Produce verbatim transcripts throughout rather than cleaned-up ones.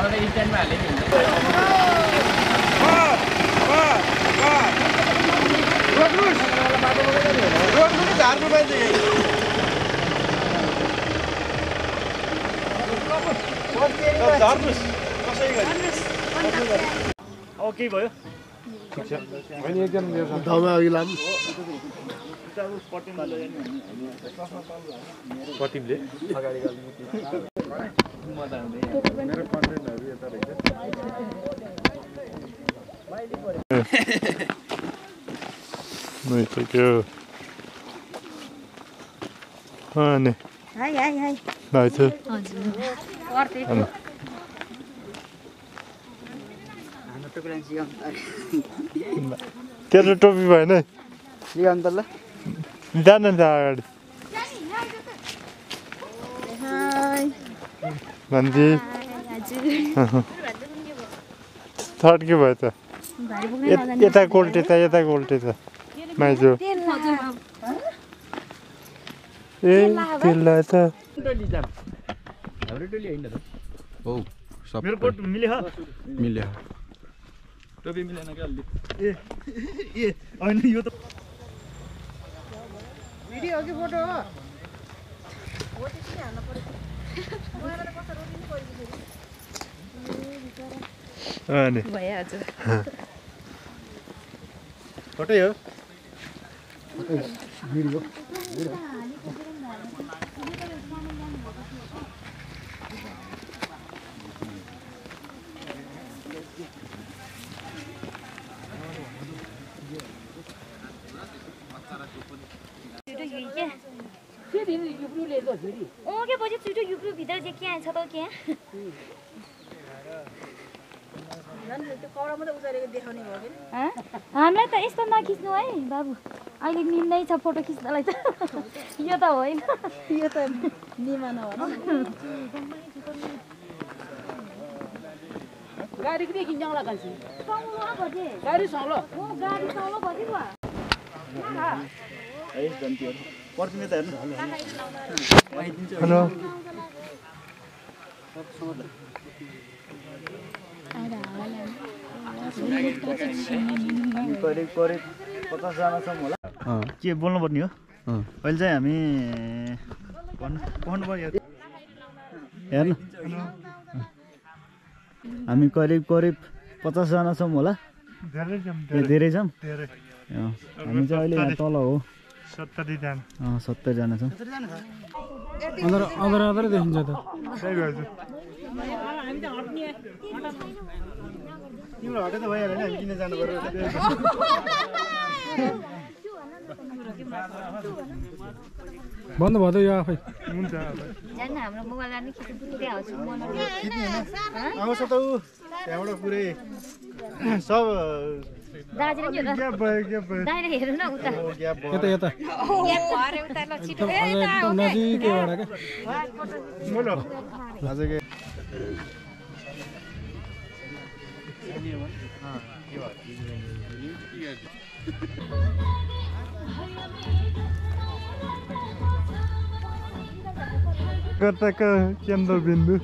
Okay भयो ठीक छ अनि एकदम ठाउँमा अघि लानु कतिले अगाडि गाल्नु मजा आउँदै मेरो कन्टेन्टहरु यता रहेछ Muito legal. Anne. Hai hai hai. Nice. हजुर. पर्थे. Anne. हाम्रो टोपी जिगाउँ त. तेरो टोपी भएन? जिगाउँ त ल. जान न अगाडि. हाय. नन्दी. हजुर. थर्ड के भयो त? यता गोल्टे त यता गोल्टे त माइजो ए तेल्ला त हाम्रो टोली हैन त हो सब मेरो कोट मिल्यो ह मिल्यो टोपी मिलेन के अलि ए ए हैन यो त भिडियो हो कि फोटो हो हो त्यति हाल्न पर्यो मलाई त कस्तो रोटी नि परिदियो अनि भइहाल्छ फोटै हो भिडियो ओके पछि छिटो युक्रो भित्र चाहिँ के आएछ त के हामीलाई त यस्तो नखिच्नु है बाबु अहिले मिल्दै छ फोटो खिच्नलाई त यो त होइन यो त निमान हो गाडी किन किन्जाउला कान्छी गाडी सौलो ओ गाडी चलो भति भयो है जन्ती हो पर्ने त हेर्नु हेलो करिब करिब पचास जना छौँ होला के बोल्नु पर्ने हो अहिले चाहिँ हामी भन्नु भन्नु भयो हेर्नु हामी करिब करिब पचास जना छौँ होला धेरै छौँ धेरै छौँ धेरै हामी चाहिँ अहिले यहाँ तल हो सत्तरी जना अँ सत्तरी जना छौँ अदर अदर अदर देखिन्छ त सही भएछ तिम्रो हटे त भइहाल्यो नि किन जानु पर्यो बन्द भयो त यो आफै हुन्छ जान्न हाम्रो मोबाइल नि खिच्नु पुरै आउँछ आउँछ त ऊ त्यहाँबाट पुरै सब दाजुले के हो ग्याप भयो ग्याप भयो दाइले हेर्नु न उता ग्याप भयो यता यता ग्याप भरे उता ल छिटो ए एकदम नजिकैबाट के बोलो आजकै कताका केन्द्र बिन्दु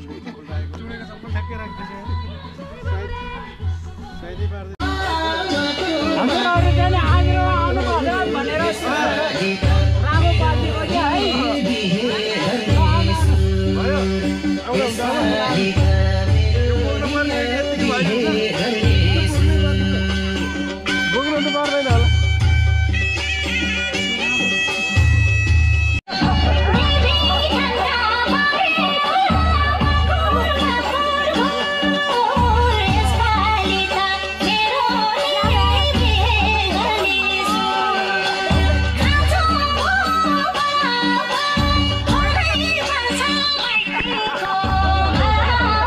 Oh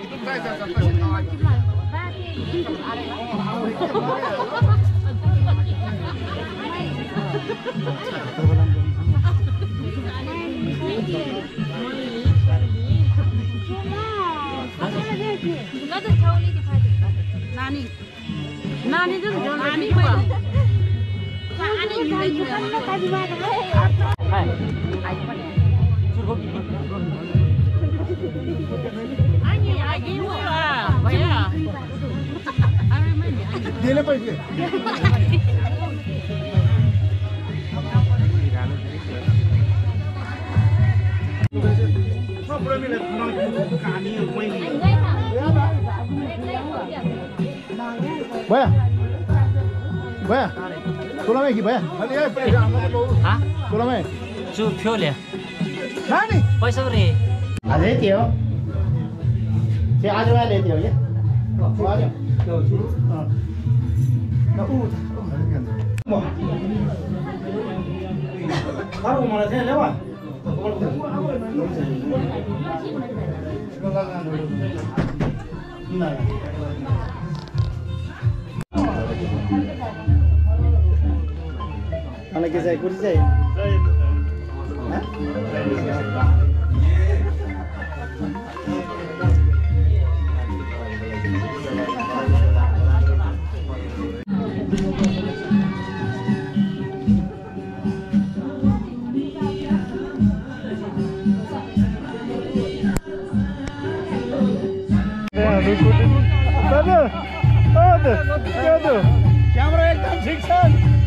नानी नानी जुन नानी Baya, baya, tulang lagi baya. Hah? Tulang lagi. Chu phiêu lẹ. Nani? पैसा रे. Ada tiyo. Si ada ada tiyo ya. Ada. Na u. Mo. Baru mana saya lewat. Anak saya kursi saya. Ada, ada, ada. Kamera एकदम ठीक छ.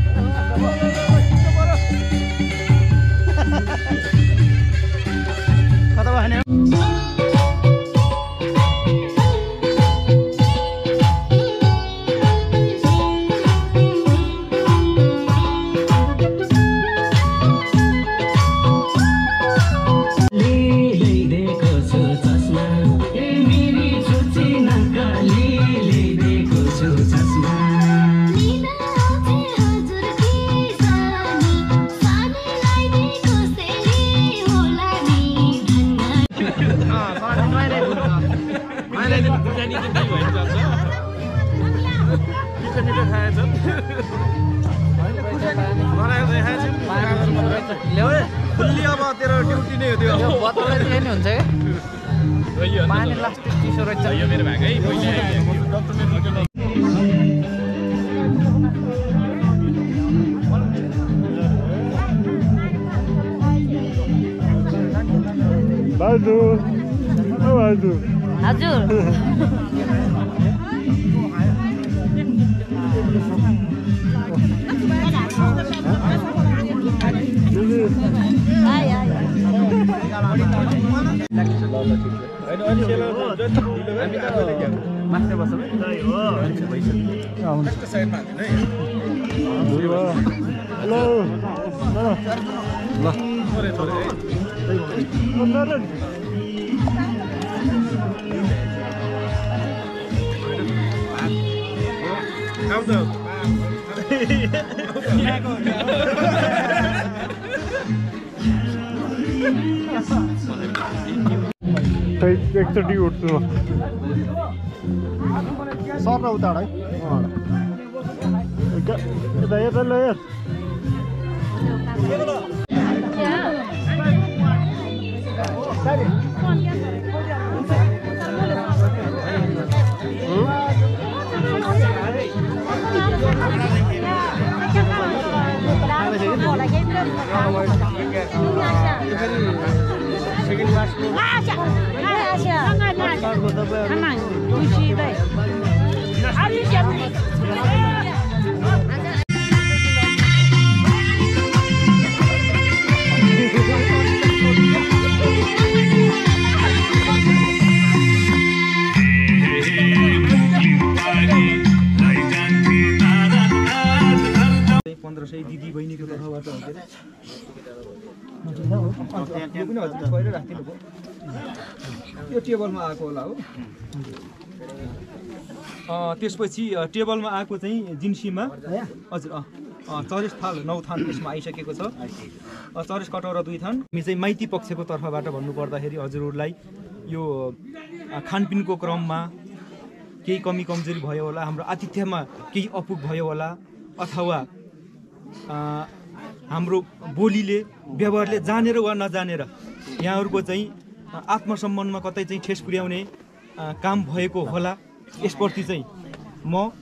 कता भने खुल्ली अब तेरो ड्युटी नै हो त्यो बोतलले चाहिँ नि हुन्छ के पानी प्लास्टिक चिसो रहेछ यो मेरो भागै बाजु बाजु हजुर आइ आइ मास्टर बस्छ साइडमा हेलो ल थोरै थोरै आउँछ एकचोटि उठ्छु सर र उताड है यता यता ल यार पन्ध्र सय दिदी बहिनीको तर्फबाट हो के यो पनि हजुर छोएर राखिदिनु भयो यो टेबलमा आएको होला हो त्यसपछि टेबलमा आएको चाहिँ जिन्सीमा हजुर अँ चौरिस थाल नौ थान त्यसमा आइसकेको छ चौरिस कटौरा दुई थान हामी चाहिँ माइती पक्षको तर्फबाट भन्नु पर्दाखेरि हजुरहरूलाई यो खानपिनको क्रममा केही कमी कमजोरी भयो होला, हाम्रो आतिथ्यमा केही अपुग भयो होला, अथवा हाम्रो बोलीले व्यवहारले जानेर वा नजानेर यहाँहरूको चाहिँ आत्मसम्मानमा कतै चाहिँ ठेस पुर्याउने काम भएको होला। यसप्रति चाहिँ म